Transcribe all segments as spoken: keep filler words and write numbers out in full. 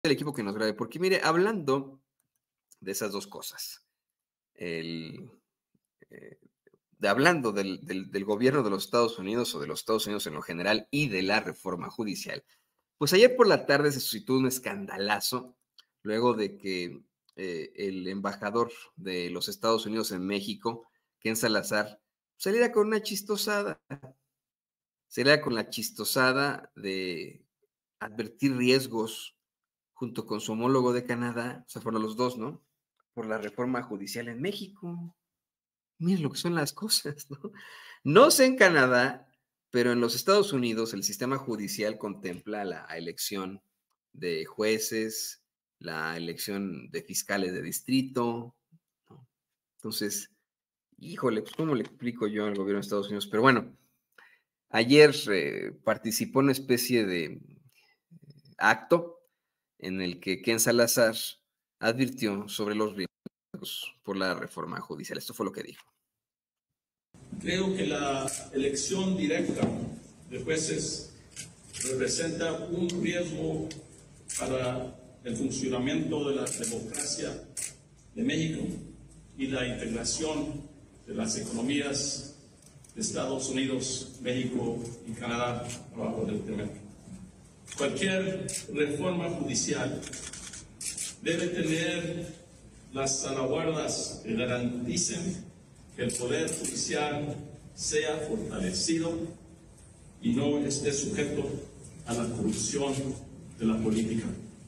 el equipo que nos grabe, porque mire, hablando de esas dos cosas, el, eh, de hablando del, del, del gobierno de los Estados Unidos o de los Estados Unidos en lo general y de la reforma judicial, pues ayer por la tarde se suscitó un escandalazo luego de que eh, el embajador de los Estados Unidos en México, Ken Salazar, saliera con una chistosada, saliera con la chistosada de advertir riesgos junto con su homólogo de Canadá, o sea, fueron los dos, ¿no? Por la reforma judicial en México. Miren lo que son las cosas, ¿no? No sé en Canadá, pero en los Estados Unidos el sistema judicial contempla la elección de jueces, la elección de fiscales de distrito, ¿no? Entonces, híjole, pues ¿cómo le explico yo al gobierno de Estados Unidos? Pero bueno, ayer eh, participó en una especie de acto en el que Ken Salazar advirtió sobre los riesgos por la reforma judicial. Esto fue lo que dijo. Creo que la elección directa de jueces representa un riesgo para el funcionamiento de la democracia de México y la integración de las economías de Estados Unidos, México y Canadá abajo del tema. Cualquier reforma judicial debe tener las salvaguardas que garanticen que el Poder Judicial sea fortalecido y no esté sujeto a la corrupción de la política.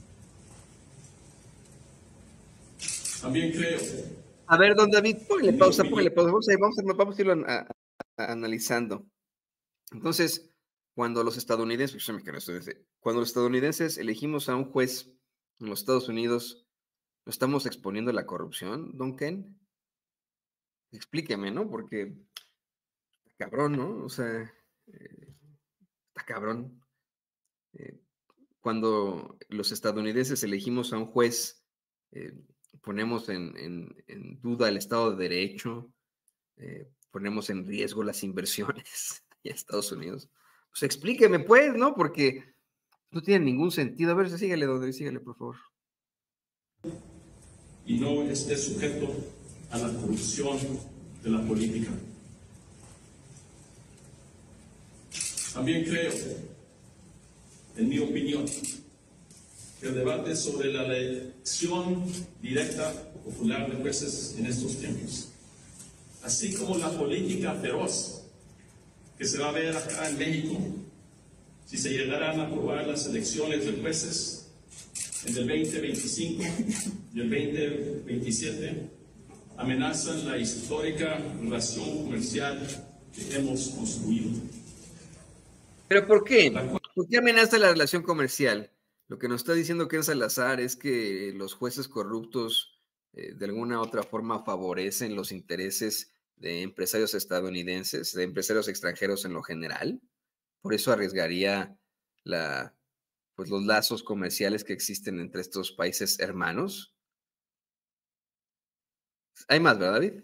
También creo... A ver, don David, póngale pausa, póngale pausa. Vamos a, vamos a, vamos a irlo a, a, a, analizando. Entonces, cuando los estadounidenses, cuando los estadounidenses elegimos a un juez en los Estados Unidos, ¿no estamos exponiendo a la corrupción, don Ken? Explíqueme, ¿no? Porque está cabrón, ¿no? O sea, eh, está cabrón. Eh, cuando los estadounidenses elegimos a un juez, eh, ponemos en, en, en, duda el Estado de Derecho, eh, ponemos en riesgo las inversiones en Estados Unidos. Pues explíqueme, pues, ¿no? Porque no tiene ningún sentido. A ver, sígale, donde sígale, por favor. Y no esté sujeto a la corrupción de la política. También creo, en mi opinión, que el debate sobre la elección directa popular de jueces en estos tiempos, así como la política feroz que se va a ver acá en México, si se llegaran a aprobar las elecciones de jueces en el veinte veinticinco y el veinte veintisiete, amenazan la histórica relación comercial que hemos construido. ¿Pero por qué? ¿Por qué amenaza la relación comercial? Lo que nos está diciendo Ken Salazar es que los jueces corruptos eh, de alguna u otra forma favorecen los intereses de empresarios estadounidenses, de empresarios extranjeros en lo general. Por eso arriesgaría la, pues, los lazos comerciales que existen entre estos países hermanos. Hay más, ¿verdad, David?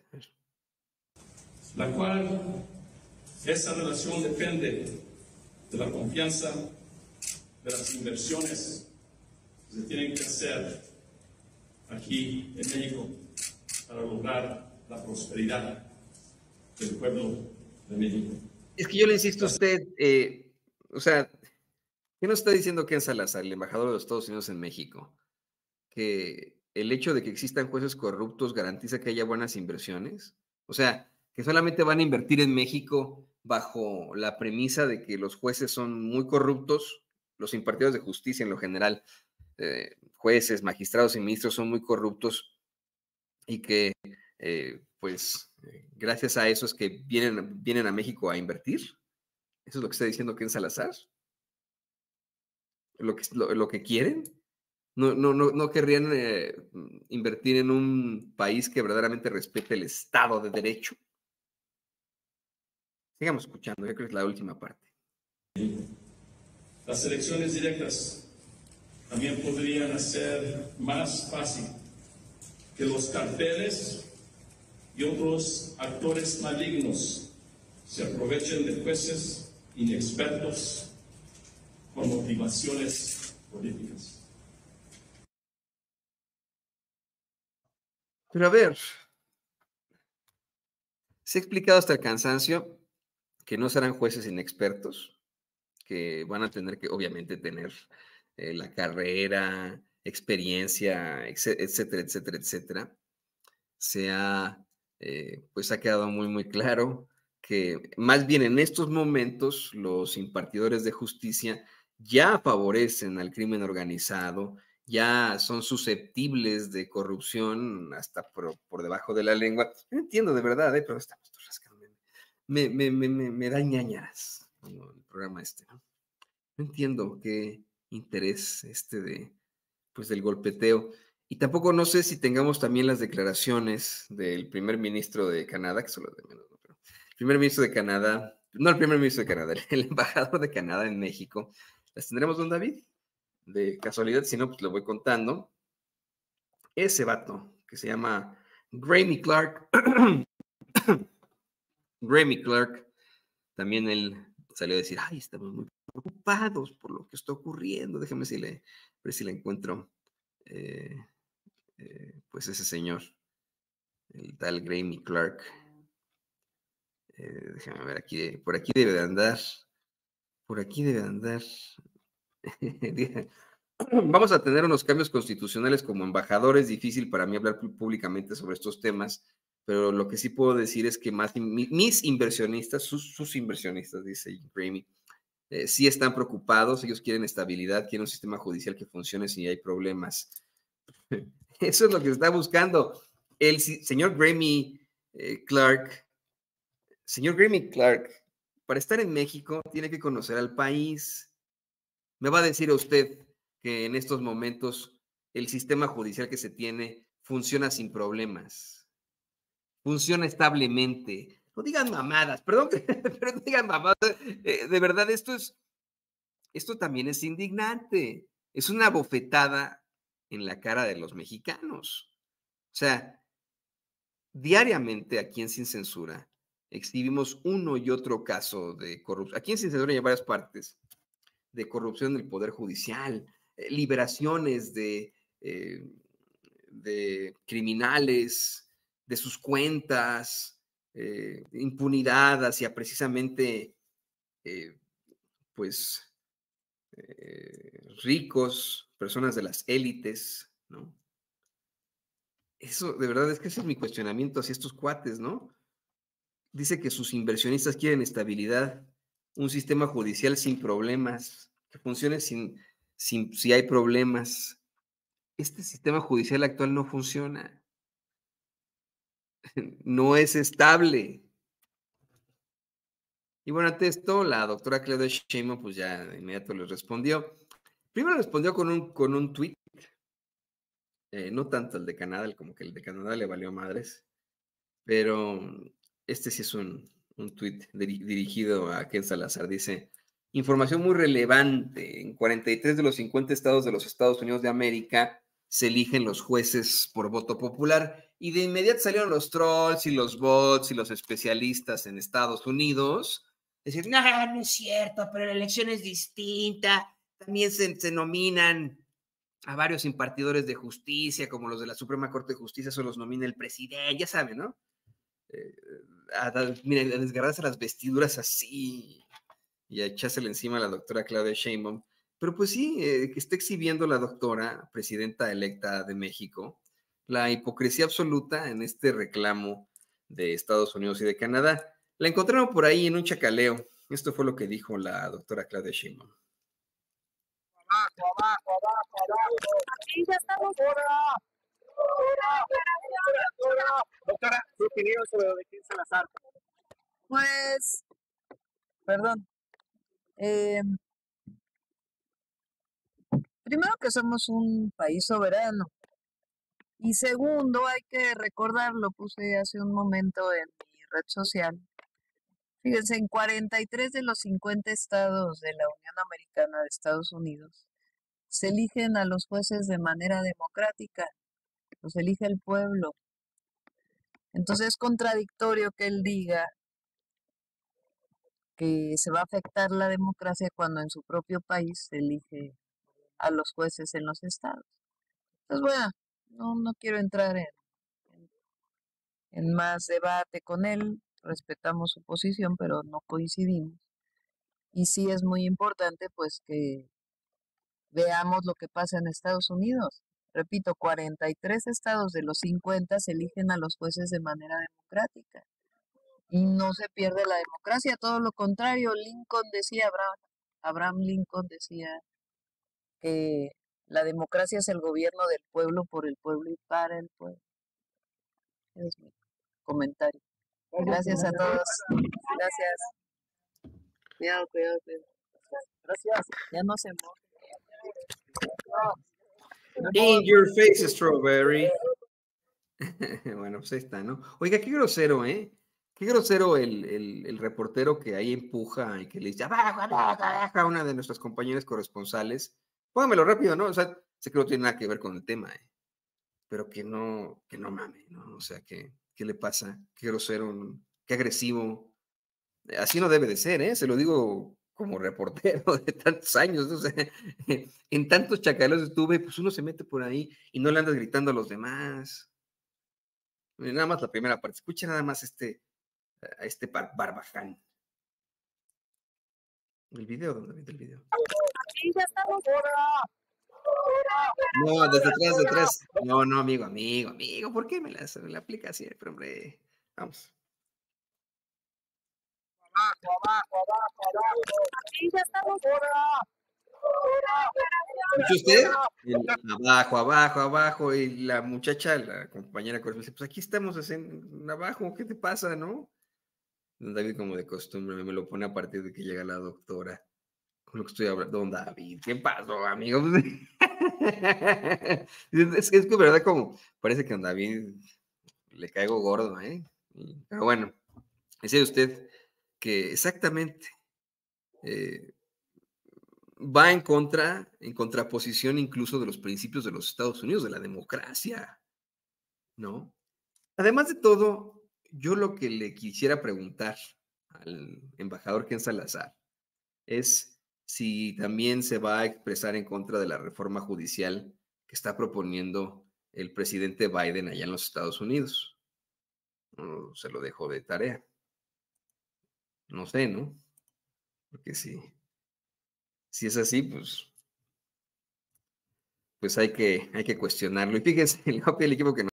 La cual, esa relación depende de la confianza, de las inversiones que se tienen que hacer aquí en México para lograr la prosperidad del pueblo de México. Es que yo le insisto a usted, eh, o sea, ¿qué nos está diciendo Ken Salazar, el embajador de los Estados Unidos en México? Que el hecho de que existan jueces corruptos garantiza que haya buenas inversiones. O sea, que solamente van a invertir en México bajo la premisa de que los jueces son muy corruptos, los impartidores de justicia en lo general, eh, jueces, magistrados y ministros son muy corruptos y que, eh, pues, eh, gracias a eso es que vienen, vienen a México a invertir. Eso es lo que está diciendo Ken Salazar. Lo que, lo, lo que quieren. No, no, no, no querrían eh, invertir en un país que verdaderamente respete el Estado de Derecho. Sigamos escuchando, yo creo que es la última parte. Las elecciones directas también podrían hacer más fácil que los carteles y otros actores malignos se aprovechen de jueces inexpertos con motivaciones políticas. Pero a ver, se ha explicado hasta el cansancio que no serán jueces inexpertos, que van a tener que, obviamente, tener eh, la carrera, experiencia, etcé- etcétera, etcétera, etcétera. Se ha, eh, pues ha quedado muy, muy claro que más bien en estos momentos los impartidores de justicia ya favorecen al crimen organizado, ya son susceptibles de corrupción hasta por, por debajo de la lengua. No entiendo de verdad, ¿eh? Pero estamos rascando. Me, me, me, me, me da ñañaras como el programa este, ¿no? No entiendo qué interés este de, pues, del golpeteo. Y tampoco no sé si tengamos también las declaraciones del primer ministro de Canadá, que son las de menos, ¿no? Pero el primer ministro de Canadá, no el primer ministro de Canadá, el embajador de Canadá en México. ¿Las tendremos, don David? De casualidad, si no, pues lo voy contando. Ese vato, que se llama Graeme Clark, Graeme Clark, también él salió a decir, ay, estamos muy preocupados por lo que está ocurriendo. Déjame si le, ver si le encuentro, eh, eh, pues ese señor, el tal Graeme Clark. Eh, déjame ver aquí, por aquí debe de andar, por aquí debe de andar. Vamos a tener unos cambios constitucionales como embajador. Es difícil para mí hablar públicamente sobre estos temas, pero lo que sí puedo decir es que más, mis inversionistas, sus, sus inversionistas, dice Graeme, eh, sí están preocupados, ellos quieren estabilidad, quieren un sistema judicial que funcione si hay problemas. Eso es lo que se está buscando. El señor Graeme eh, Clark, señor Graeme Clark, para estar en México tiene que conocer al país. Me va a decir a usted que en estos momentos el sistema judicial que se tiene funciona sin problemas, funciona establemente. No digan mamadas, perdón, pero no digan mamadas. Eh, de verdad, esto es, esto también es indignante. Es una bofetada en la cara de los mexicanos. O sea, diariamente aquí en Sin Censura exhibimos uno y otro caso de corrupción. Aquí en Sin Censura hay varias partes de corrupción del Poder Judicial, eh, liberaciones de, eh, de criminales, de sus cuentas, eh, impunidad hacia precisamente, eh, pues, eh, ricos, personas de las élites, ¿no? Eso, de verdad, es que ese es mi cuestionamiento hacia estos cuates, ¿no? Dice que sus inversionistas quieren estabilidad, un sistema judicial sin problemas, que funcione sin, sin si hay problemas. Este sistema judicial actual no funciona, no es estable. Y bueno, ante esto, la doctora Claudia Sheinbaum, pues ya de inmediato les respondió. Primero respondió con un, con un tuit, eh, no tanto el de Canadá, el, como que el de Canadá le valió madres, pero este sí es un, un tuit diri dirigido a Ken Salazar. Dice, información muy relevante, en cuarenta y tres de los cincuenta estados de los Estados Unidos de América se eligen los jueces por voto popular, y de inmediato salieron los trolls y los bots y los especialistas en Estados Unidos. Decir, no, no es cierto, pero la elección es distinta. También se, se nominan a varios impartidores de justicia, como los de la Suprema Corte de Justicia, eso los nomina el presidente, ya saben, ¿no? Eh, a, a, mira, a desgarrarse las vestiduras así y a echársela encima a la doctora Claudia Sheinbaum. Pero pues sí, eh, que está exhibiendo la doctora, presidenta electa de México, la hipocresía absoluta en este reclamo de Estados Unidos y de Canadá. La encontraron por ahí en un chacaleo. Esto fue lo que dijo la doctora Claudia Sheinbaum. Abajo, abajo, abajo, abajo. Aquí ya estamos. Doctora, doctora, doctora, ¿qué opinión sobre lo de Ken Salazar? Pues, perdón. Eh, primero que somos un país soberano. Y segundo, hay que recordar, lo puse hace un momento en mi red social. Fíjense, en cuarenta y tres de los cincuenta estados de la Unión Americana de Estados Unidos se eligen a los jueces de manera democrática, los elige el pueblo. Entonces es contradictorio que él diga que se va a afectar la democracia cuando en su propio país se elige a los jueces en los estados. Entonces, bueno, no, no quiero entrar en, en en más debate con él, respetamos su posición, pero no coincidimos. Y sí es muy importante pues que veamos lo que pasa en Estados Unidos. Repito, cuarenta y tres estados de los cincuenta se eligen a los jueces de manera democrática y no se pierde la democracia, todo lo contrario. Lincoln decía, Abraham, Abraham Lincoln decía que la democracia es el gobierno del pueblo, por el pueblo y para el pueblo. Ese es mi comentario. Gracias a todos. Gracias. Cuidado, cuidado, cuidado. Gracias. Ya no se moja. In your face, strawberry. Bueno, pues ahí está, ¿no? Oiga, qué grosero, ¿eh? Qué grosero el, el, el reportero que ahí empuja y que le dice abajo, abajo, abajo a una de nuestras compañeras corresponsales. Póngamelo rápido, ¿no? O sea, sé que no tiene nada que ver con el tema, ¿eh? Pero que no, que no mame, ¿no? O sea, ¿qué, qué le pasa? Qué grosero, ¿no? Qué agresivo. Así no debe de ser, ¿eh? Se lo digo como reportero de tantos años, ¿no? O sea, en tantos chacalos estuve, pues uno se mete por ahí y no le andas gritando a los demás. Nada más la primera parte. Escucha nada más este, a este bar barbaján. El video, ¿dónde viene el video? Sí, ya estamos. ¡Hora! No, desde atrás, desde atrás. No, no, amigo, amigo, amigo. ¿Por qué me la, me la aplica siempre, hombre? Vamos. Abajo, abajo, abajo, abajo. Sí, ya estamos. ¡Hora! ¿Escucha usted? El abajo, abajo, abajo. Y la muchacha, la compañera corresponsal, dice, pues aquí estamos en abajo, ¿qué te pasa, no? Don David, como de costumbre, me lo pone a partir de que llega la doctora. Con lo que estoy hablando. Don David, ¿qué pasó, amigo? es, es que, verdad, como parece que a Don David le caigo gordo, ¿eh? Pero bueno, decía usted que exactamente eh, va en contra, en contraposición incluso de los principios de los Estados Unidos, de la democracia, ¿no? Además de todo, yo lo que le quisiera preguntar al embajador Ken Salazar es si también se va a expresar en contra de la reforma judicial que está proponiendo el presidente Biden allá en los Estados Unidos. No, se lo dejo de tarea. No sé, ¿no? Porque si, si es así, pues, pues hay, que, hay que cuestionarlo. Y fíjense, el equipo que